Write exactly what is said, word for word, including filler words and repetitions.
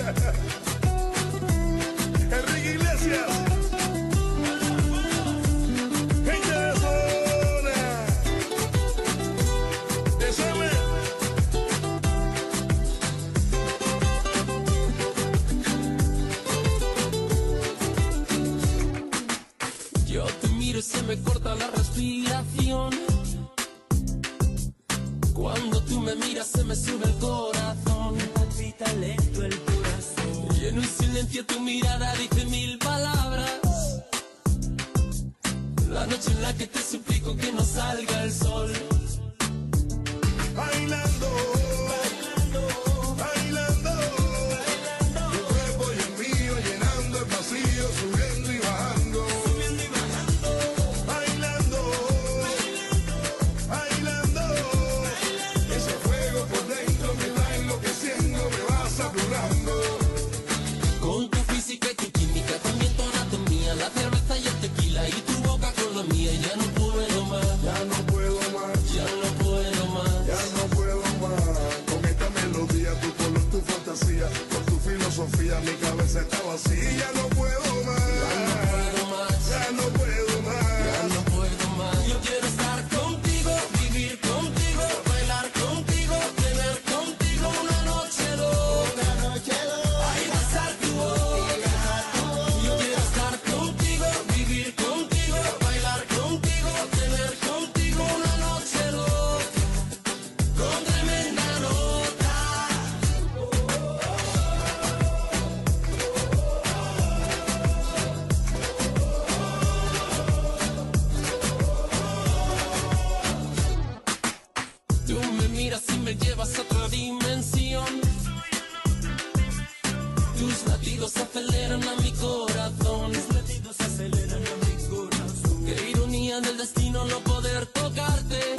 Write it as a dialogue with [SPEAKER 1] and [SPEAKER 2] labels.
[SPEAKER 1] Enrique Iglesias. Gente de zona. Desame.
[SPEAKER 2] Yo te miro y se me corta la respiración. Cuando tú me miras se me sube el corazón. Me palpita lento el corazón. Y en un silencio tu mirada dice mil palabras. La noche en la que te suplico que no salga el sol.
[SPEAKER 1] Bailando, bailando, bailando, bailando. Tu cuerpo y el mío llenando el vacío, subiendo y bajando. Subiendo y bajando. Bailando, bailando, bailando, bailando. Ese fuego por dentro me va enloqueciendo, me va saturando.
[SPEAKER 2] Con tu física y tu química, también tu anatomía, la cerveza y el tequila y tu boca con la mía. Ya no puedo más,
[SPEAKER 1] Ya no puedo más,
[SPEAKER 2] ya no puedo más.
[SPEAKER 1] ya no puedo más. Con esta melodía, tu color, tu fantasía, con tu filosofía, mi cabeza está vacía. Ya no puedo más,
[SPEAKER 2] Ya no puedo más,
[SPEAKER 1] ya no puedo
[SPEAKER 2] ya
[SPEAKER 1] más.
[SPEAKER 2] no puedo más. Yo quiero estar contigo, vivir contigo, bailar contigo, tener contigo una noche loca. Ahí besar tu boca. Yo quiero estar contigo, vivir contigo, bailar contigo, tener contigo una noche loca. Con tremenda nota. Tú me miras y me llevas a otra dimensión. Tus latidos aceleran a mi corazón. Tus latidos aceleran a mi corazón. Qué ironía del destino no poder tocarte.